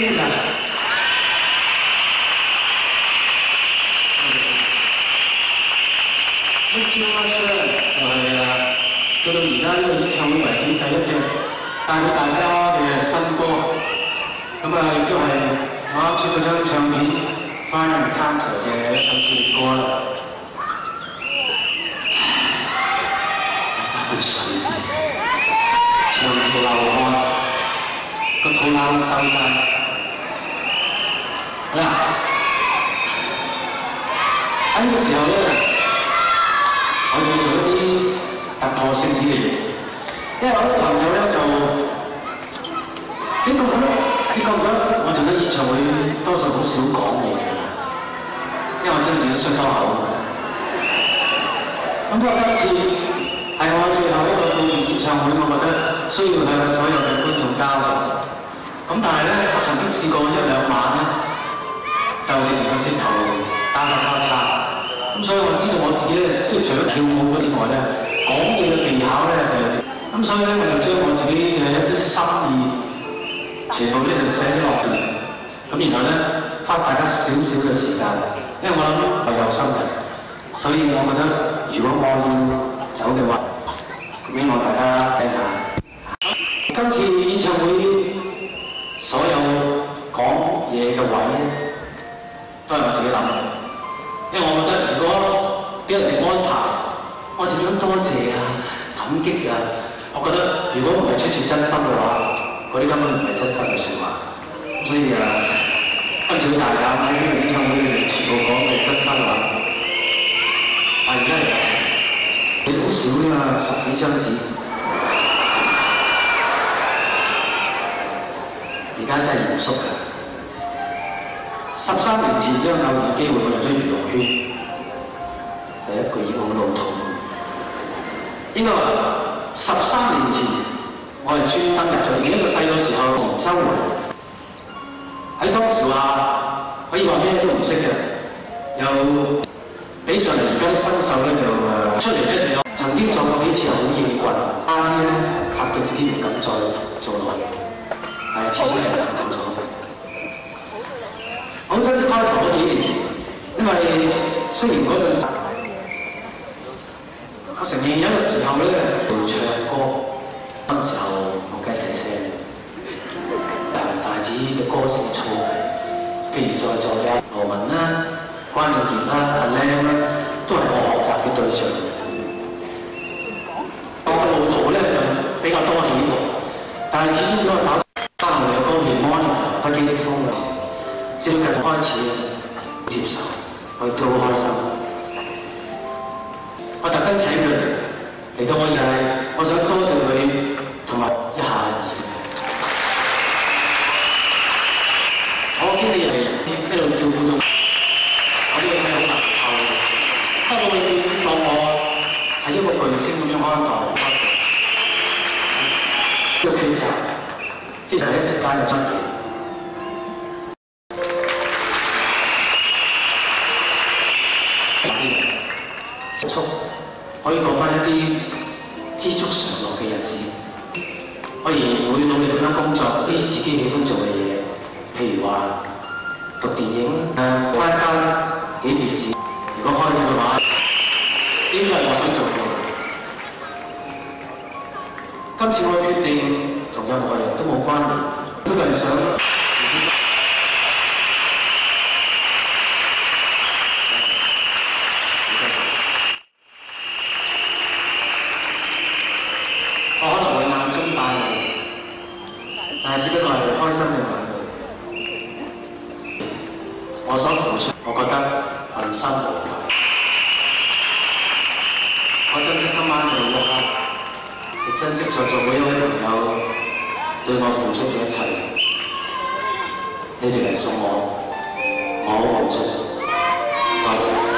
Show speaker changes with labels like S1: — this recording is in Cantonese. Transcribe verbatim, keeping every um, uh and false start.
S1: 謝㗎。Miss You Much 咧就係誒到到而家呢個演唱會為止第一隻帶俾大家嘅新歌，咁啊亦都係我啱出嗰張唱片《Final Encounter》嘅一首主歌啦。打杯水先，長條流汗，個肚腩收晒。嗱，喺呢個時候咧。 我就要做一啲突破性啲嘅嘢，因為我啲朋友咧就你覺唔覺得？你覺唔覺得我做咗演唱會多數好少講嘢嘅？因為我真係自己衰多口。咁不過今次係我最後一個告別演唱會，我覺得需要向所有嘅觀眾交代。咁但係咧，我曾經試過一兩晚咧，就你成個舌頭打下交叉。 咁所以我知道我自己咧，即係除咗跳舞之外咧，講嘢嘅技巧咧就咁，所以咧我就將我自己嘅一啲心意全部咧就寫咗落嚟，咁然後咧花大家少少嘅時間，因為我諗我有心嘅，所以我覺得如果我要走嘅話，咁希望大家聽下。今次演唱會所有講嘢嘅位咧，都係我自己諗嘅。 因為我覺得，如果俾人哋安排，我點樣多謝啊、感激啊，我覺得如果唔係出自真心嘅話，嗰啲根本唔係真心嘅説話。所以啊，今次大家喺呢個演唱會裏面全部講嘅真心話，但而家嚟好少啫嘛，十幾張紙，而家真係嚴肅㗎。 十三年前將有耳機會入咗娛樂圈，第一句已經好老土。應該話十三年前，我係專登入咗，而一個細個時候同周圍喺當時話可以話咩都唔識嘅，又比上嚟而家啲新秀咧就誒出嚟咧就有曾經做過幾次好應棍，但係咧嚇到自己唔敢再做落去，係始終係唔敢做。 好珍惜開頭嗰幾年，因為雖然嗰陣時，我承認有個時候咧做唱歌，嗰時候冇雞仔聲，大紅大紫嘅歌聲粗，譬如在座嘅羅文啦、關俊傑啦、阿 Lam 啦，都係我學習嘅對象。我嘅路途咧就比較多起伏，但係始終都係找翻嚟嘅歌兒 Monica 不羈的風浪。 至到近開始接受，我亦都好開心。我特登請佢嚟到我而係，我想多謝佢同埋一下兒。我經理人一路照顧到我呢個仔好難受，不過佢當我係一個巨星咁樣看待。呢個劇集其實一時間就出現。 可以過翻一啲知足常樂嘅日子，可以會努力咁樣工作啲自己喜歡做嘅嘢，譬如話讀電影誒參加幾年字，如果開始嘅話，呢個係我想做嘅。今次我決定同任何人都冇關聯，都係想。 我可能會眼中帶淚，但係只不過係開心嘅眼淚。我所付出，我覺得問心無愧。我珍惜今晚嘅一刻，亦珍惜在座每一位朋友對我付出嘅一切。你哋嚟送我，我好滿足，多謝。